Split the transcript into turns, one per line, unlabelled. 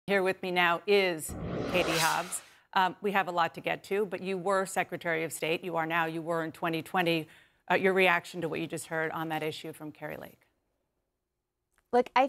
Here with me now is Katie Hobbs. We have a lot to get to, but you were Secretary of State. You are now. You were in 2020. Your reaction to what you just heard on that issue from Kari Lake?
Look, I